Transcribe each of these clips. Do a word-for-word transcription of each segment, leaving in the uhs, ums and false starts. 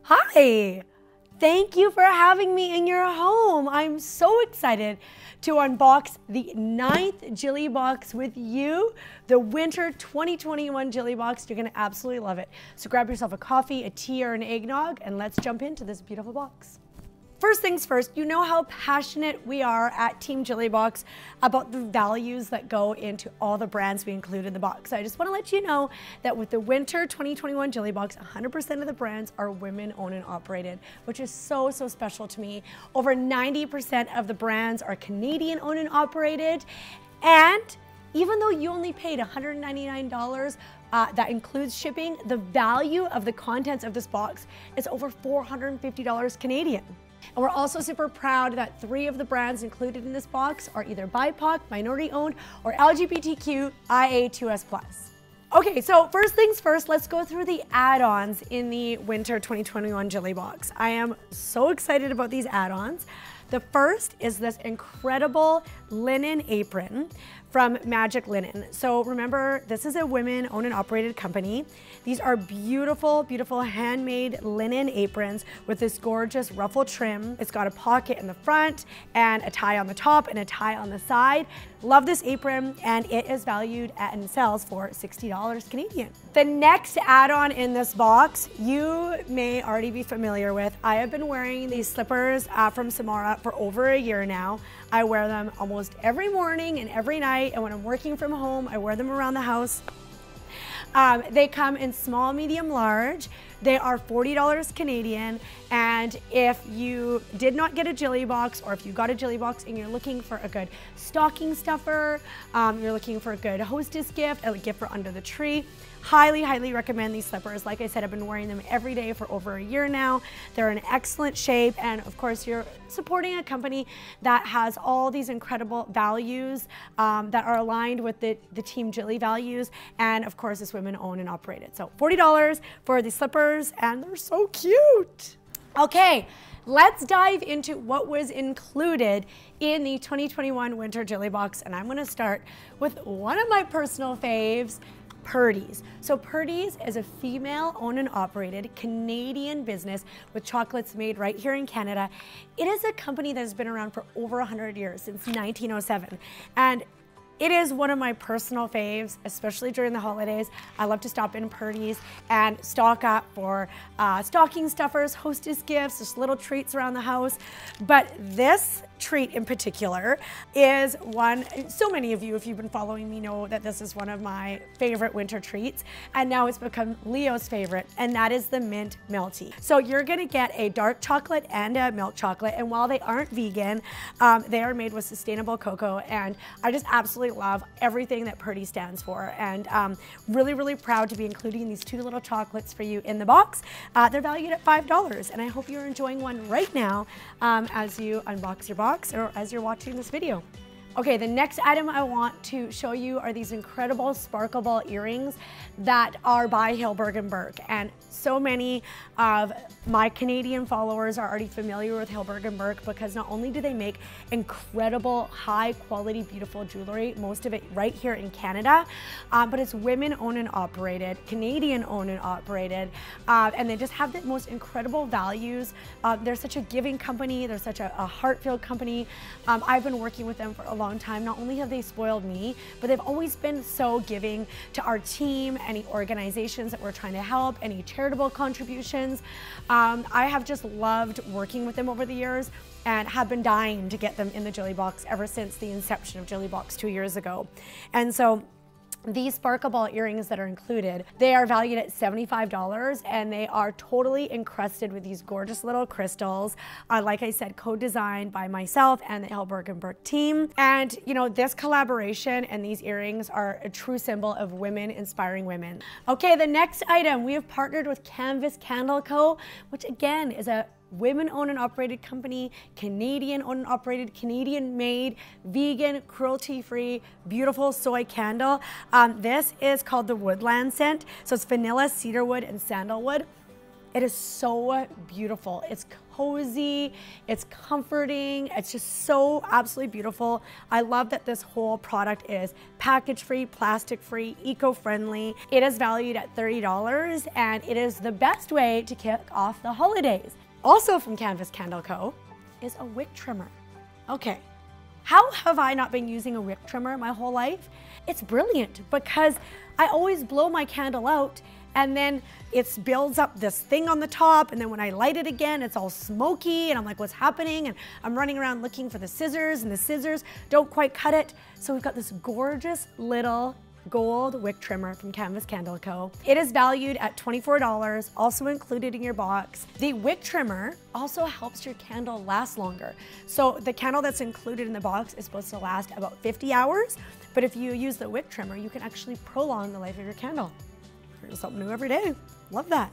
Hi, thank you for having me in your home. I'm so excited to unbox the ninth Jilly box with you, the winter twenty twenty-one Jilly box. You're gonna absolutely love it. So grab yourself a coffee, a tea, or an eggnog, and let's jump into this beautiful box. First things first, you know how passionate we are at Team Jilly Box about the values that go into all the brands we include in the box. So I just want to let you know that with the winter twenty twenty-one Jilly Box, one hundred percent of the brands are women owned and operated, which is so, so special to me. Over ninety percent of the brands are Canadian owned and operated. And even though you only paid one hundred ninety-nine dollars, Uh, that includes shipping, the value of the contents of this box is over four hundred fifty dollars Canadian. And we're also super proud that three of the brands included in this box are either B I P O C, minority owned, or L G B T Q I A two S plus. Okay, so first things first, let's go through the add-ons in the winter twenty twenty-one Jilly box. I am so excited about these add-ons. The first is this incredible linen apron from Magic Linen. So remember, this is a women owned and operated company. These are beautiful, beautiful handmade linen aprons with this gorgeous ruffle trim. It's got a pocket in the front and a tie on the top and a tie on the side. Love this apron, and it is valued at and sells for sixty dollars Canadian. The next add-on in this box, you may already be familiar with. I have been wearing these slippers uh, from Samara for over a year now. I wear them almost every morning and every night, and when I'm working from home, I wear them around the house. Um, they come in small, medium, large. They are forty dollars Canadian, and if you did not get a Jilly box, or if you got a Jilly box and you're looking for a good stocking stuffer, um, you're looking for a good hostess gift, a gift for under the tree, highly, highly recommend these slippers. Like I said, I've been wearing them every day for over a year now. They're in excellent shape, and of course, you're supporting a company that has all these incredible values um, that are aligned with the, the Team Jilly values, and of course, it's women owned and operated. So forty dollars for the slippers, and they're so cute. Okay, let's dive into what was included in the twenty twenty-one Winter Jilly box, and I'm gonna start with one of my personal faves, Purdy's. So Purdy's is a female owned and operated Canadian business with chocolates made right here in Canada. It is a company that has been around for over one hundred years, since nineteen oh seven. And it is one of my personal faves, especially during the holidays. I love to stop in Purdy's and stock up for uh, stocking stuffers, hostess gifts, just little treats around the house. But this treat in particular is one, so many of you, if you've been following me, know that this is one of my favorite winter treats, and now it's become Leo's favorite, and that is the Mint Melty. So you're gonna get a dark chocolate and a milk chocolate, and while they aren't vegan, um, they are made with sustainable cocoa, and I just absolutely love everything that Purdy stands for, and um, really, really proud to be including these two little chocolates for you in the box. Uh, they're valued at five dollars, and I hope you're enjoying one right now um, as you unbox your box or as you're watching this video. Okay, the next item I want to show you are these incredible sparkle ball earrings that are by Hillberg and Berk. And so many of my Canadian followers are already familiar with Hillberg and Berk because not only do they make incredible, high quality, beautiful jewelry, most of it right here in Canada, um, but it's women owned and operated, Canadian owned and operated, uh, and they just have the most incredible values. Uh, they're such a giving company, they're such a, a heart-filled company. Um, I've been working with them for a long time. Not only have they spoiled me, but they've always been so giving to our team, any organizations that we're trying to help, any charitable contributions. Um, I have just loved working with them over the years and have been dying to get them in the Jilly box ever since the inception of Jilly box two years ago. And so these sparkle ball earrings that are included, they are valued at seventy-five dollars, and they are totally encrusted with these gorgeous little crystals. Uh, like I said, co-designed by myself and the Hillberg and Berk team. And you know, this collaboration and these earrings are a true symbol of women inspiring women. Okay, the next item, we have partnered with Canvas Candle Co., which again is a women owned and operated company, Canadian owned and operated, Canadian made, vegan, cruelty free, beautiful soy candle. Um, this is called the Woodland scent. So it's vanilla, cedarwood, and sandalwood. It is so beautiful. It's cozy, it's comforting, it's just so absolutely beautiful. I love that this whole product is package-free, plastic-free, eco-friendly. It is valued at thirty dollars, and it is the best way to kick off the holidays. Also from Canvas Candle Co. is a wick trimmer. Okay, how have I not been using a wick trimmer my whole life? It's brilliant because I always blow my candle out and then it builds up this thing on the top, and then when I light it again, it's all smoky, and I'm like, what's happening? And I'm running around looking for the scissors, and the scissors don't quite cut it. So we've got this gorgeous little gold wick trimmer from Canvas Candle Co. It is valued at twenty-four dollars, also included in your box. The wick trimmer also helps your candle last longer. So the candle that's included in the box is supposed to last about fifty hours, but if you use the wick trimmer, you can actually prolong the life of your candle. Learn something new every day. Love that.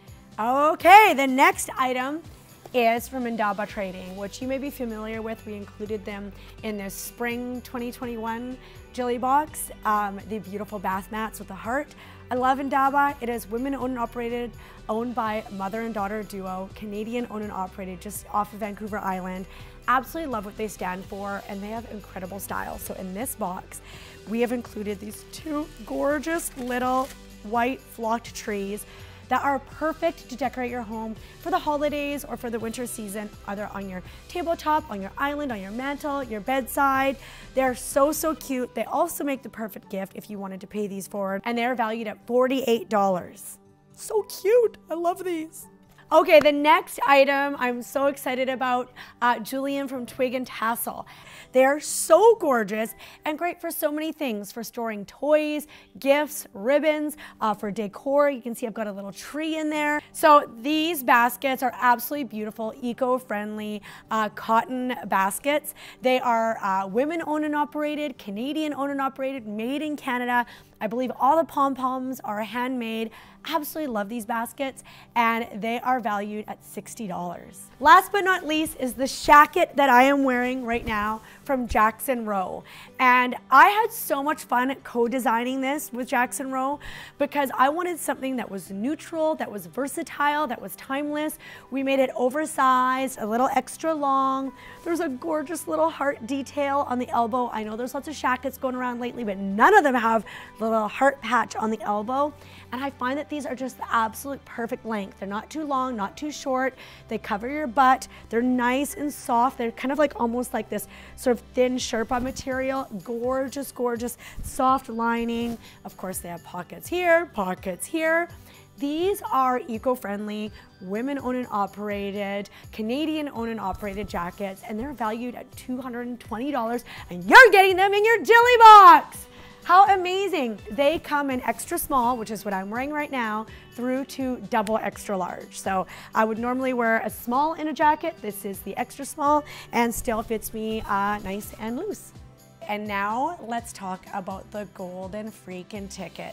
Okay, the next item is from Indaba Trading, which you may be familiar with. We included them in this spring twenty twenty-one Jilly box, um, the beautiful bath mats with the heart. I love Indaba. It is women owned and operated, owned by mother and daughter duo, Canadian owned and operated just off of Vancouver Island. Absolutely love what they stand for, and they have incredible style. So in this box, we have included these two gorgeous little white flocked trees that are perfect to decorate your home for the holidays or for the winter season, either on your tabletop, on your island, on your mantle, your bedside. They're so, so cute. They also make the perfect gift if you wanted to pay these forward, and they're valued at forty-eight dollars. So cute, I love these. Okay, the next item I'm so excited about, uh, Julian from Twig and Tassel. They are so gorgeous and great for so many things, for storing toys, gifts, ribbons, uh, for decor. You can see I've got a little tree in there. So these baskets are absolutely beautiful, eco-friendly uh, cotton baskets. They are uh, women owned and operated, Canadian owned and operated, made in Canada. I believe all the pom-poms are handmade. Absolutely love these baskets, and they are valued at sixty dollars. Last but not least is the shacket that I am wearing right now from Jackson Rowe. And I had so much fun co-designing this with Jackson Rowe because I wanted something that was neutral, that was versatile, that was timeless. We made it oversized, a little extra long. There's a gorgeous little heart detail on the elbow. I know there's lots of shackets going around lately, but none of them have the little heart patch on the elbow. And I find that these are just the absolute perfect length. They're not too long, not too short. They cover your butt. They're nice and soft. They're kind of like almost like this sort of thin Sherpa material. Gorgeous, gorgeous, soft lining. Of course, they have pockets here, pockets here. These are eco-friendly, women-owned and operated, Canadian-owned and operated jackets, and they're valued at two hundred twenty dollars, and you're getting them in your Jilly box! How amazing. They come in extra small, which is what I'm wearing right now, through to double extra large. So I would normally wear a small in a jacket. This is the extra small and still fits me uh, nice and loose. And now let's talk about the golden freaking ticket.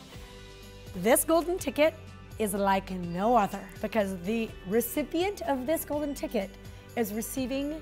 This golden ticket is like no other because the recipient of this golden ticket is receiving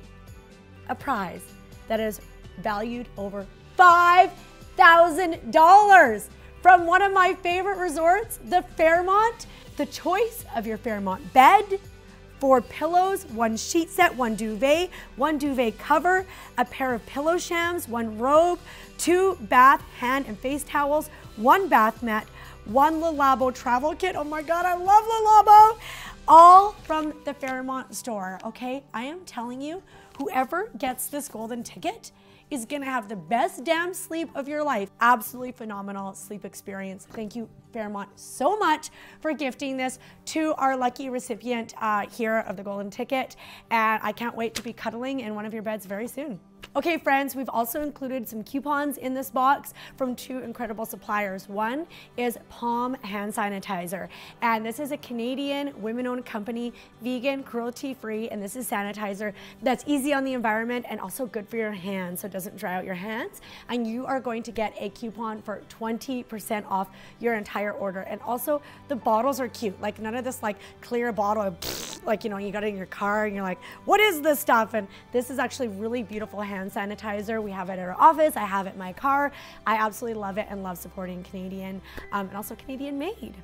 a prize that is valued over five thousand dollars from one of my favorite resorts, the Fairmont. The choice of your Fairmont bed, four pillows, one sheet set, one duvet, one duvet cover, a pair of pillow shams, one robe, two bath, hand, and face towels, one bath mat, one Le Labo travel kit. Oh my God, I love Le Labo. All from the Fairmont store, okay? I am telling you, whoever gets this golden ticket is gonna have the best damn sleep of your life. Absolutely phenomenal sleep experience. Thank you, Fairmont, so much for gifting this to our lucky recipient uh, here of the golden ticket. And I can't wait to be cuddling in one of your beds very soon. Okay, friends, we've also included some coupons in this box from two incredible suppliers. One is Palm Hand Sanitizer, and this is a Canadian women-owned company, vegan, cruelty-free, and this is sanitizer that's easy on the environment and also good for your hands so it doesn't dry out your hands. And you are going to get a coupon for twenty percent off your entire order. And also, the bottles are cute. Like, none of this like clear bottle of, like, you know, you got it in your car and you're like, what is this stuff? And this is actually really beautiful hand sanitizer. We have it at our office. I have it in my car. I absolutely love it and love supporting Canadian um, and also Canadian made.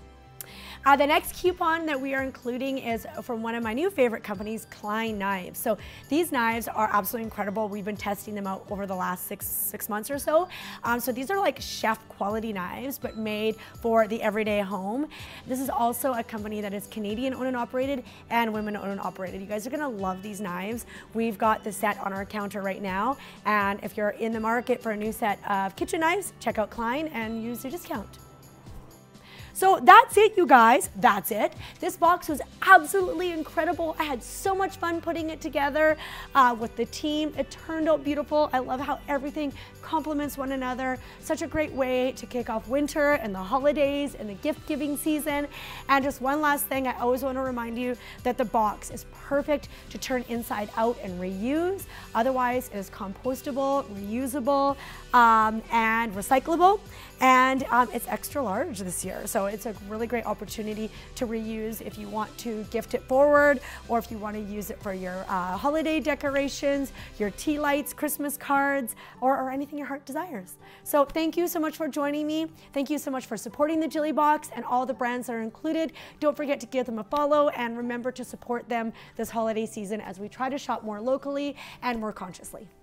Uh, the next coupon that we are including is from one of my new favorite companies, Klein Knives. So these knives are absolutely incredible. We've been testing them out over the last six six months or so. Um, so these are like chef quality knives, but made for the everyday home. This is also a company that is Canadian owned and operated and women owned and operated. You guys are gonna love these knives. We've got the set on our counter right now. And if you're in the market for a new set of kitchen knives, check out Klein and use your discount. So that's it, you guys. That's it. This box was absolutely incredible. I had so much fun putting it together uh, with the team. It turned out beautiful. I love how everything complements one another. Such a great way to kick off winter and the holidays and the gift giving season. And just one last thing, I always want to remind you that the box is perfect to turn inside out and reuse. Otherwise, it is compostable, reusable, um, and recyclable. And um, it's extra large this year. So it's a really great opportunity to reuse if you want to gift it forward, or if you want to use it for your uh, holiday decorations, your tea lights, Christmas cards, or, or anything your heart desires. So thank you so much for joining me. Thank you so much for supporting the Jilly Box and all the brands that are included. Don't forget to give them a follow, and remember to support them this holiday season as we try to shop more locally and more consciously.